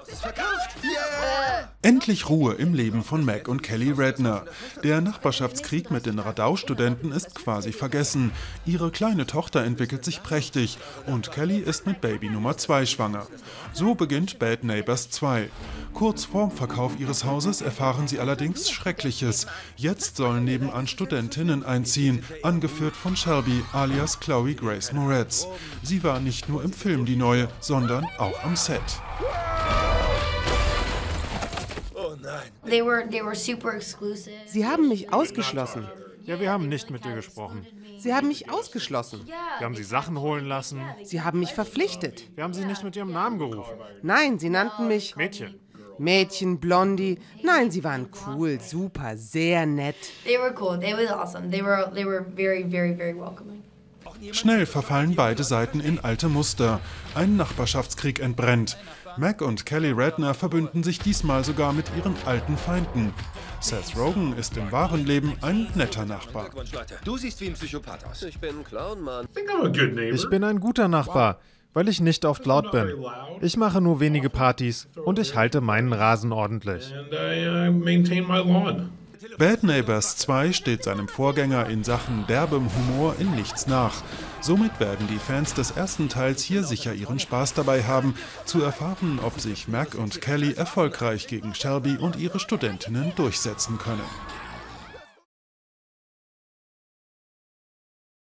Endlich Ruhe im Leben von Mac und Kelly Redner. Der Nachbarschaftskrieg mit den Radau-Studenten ist quasi vergessen. Ihre kleine Tochter entwickelt sich prächtig und Kelly ist mit Baby Nummer 2 schwanger. So beginnt Bad Neighbors 2. Kurz vorm Verkauf ihres Hauses erfahren sie allerdings Schreckliches. Jetzt sollen nebenan Studentinnen einziehen, angeführt von Shelby alias Chloe Grace Moretz. Sie war nicht nur im Film die Neue, sondern auch am Set. Sie haben mich ausgeschlossen. Ja, wir haben nicht mit dir gesprochen. Sie haben mich ausgeschlossen. Wir haben sie Sachen holen lassen. Sie haben mich verpflichtet. Wir haben sie nicht mit ihrem Namen gerufen. Nein, sie nannten mich Mädchen. Mädchen, Blondie. Nein, sie waren cool, super, sehr nett. They were cool. It was awesome. They were very, very, very welcoming. Schnell verfallen beide Seiten in alte Muster. Ein Nachbarschaftskrieg entbrennt. Mac und Kelly Redner verbünden sich diesmal sogar mit ihren alten Feinden. Seth Rogen ist im wahren Leben ein netter Nachbar. Du siehst wie ein Psychopath aus. Ich bin ein Clown, Mann. Ich bin ein guter Nachbar, weil ich nicht oft laut bin. Ich mache nur wenige Partys und ich halte meinen Rasen ordentlich. Bad Neighbors 2 steht seinem Vorgänger in Sachen derbem Humor in nichts nach. Somit werden die Fans des ersten Teils hier sicher ihren Spaß dabei haben, zu erfahren, ob sich Mac und Kelly erfolgreich gegen Shelby und ihre Studentinnen durchsetzen können.